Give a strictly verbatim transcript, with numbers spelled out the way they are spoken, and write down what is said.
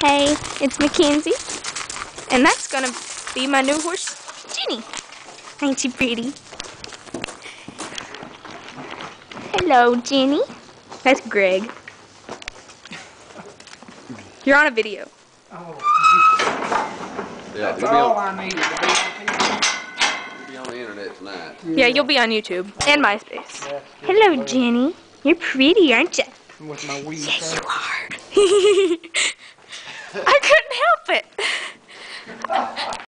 Hey, it's Mackenzie, and that's gonna be my new horse, Genny. Ain't she pretty? Hello, Genny. That's Greg. You're on a video. Oh. Yeah, That's you'll be all on, I needed to be on T V. you'll be on the internet tonight. Yeah, yeah, you'll be on YouTube and MySpace. That's Hello, well, Genny. You're pretty, aren't you? with my wee Yes, shirt. you are. I couldn't help it.